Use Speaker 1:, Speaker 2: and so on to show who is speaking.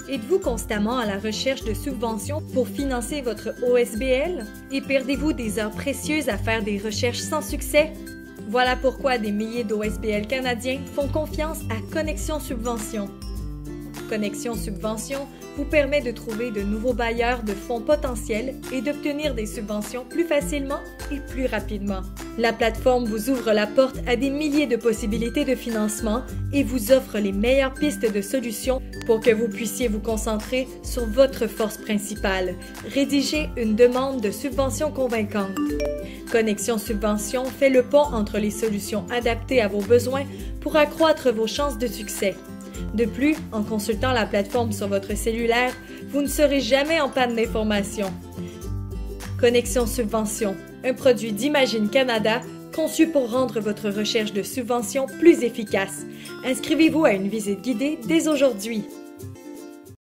Speaker 1: Êtes-vous constamment à la recherche de subventions pour financer votre OSBL? Et perdez-vous des heures précieuses à faire des recherches sans succès? Voilà pourquoi des milliers d'OSBL canadiens font confiance à Connexion Subvention. Connexion Subvention vous permet de trouver de nouveaux bailleurs de fonds potentiels et d'obtenir des subventions plus facilement et plus rapidement. La plateforme vous ouvre la porte à des milliers de possibilités de financement et vous offre les meilleures pistes de solutions pour que vous puissiez vous concentrer sur votre force principale, rédiger une demande de subvention convaincante. Connexion Subvention fait le pont entre les solutions adaptées à vos besoins pour accroître vos chances de succès. De plus, en consultant la plateforme sur votre cellulaire, vous ne serez jamais en panne d'informations. Connexion Subvention, un produit d'Imagine Canada conçu pour rendre votre recherche de subventions plus efficace. Inscrivez-vous à une visite guidée dès aujourd'hui.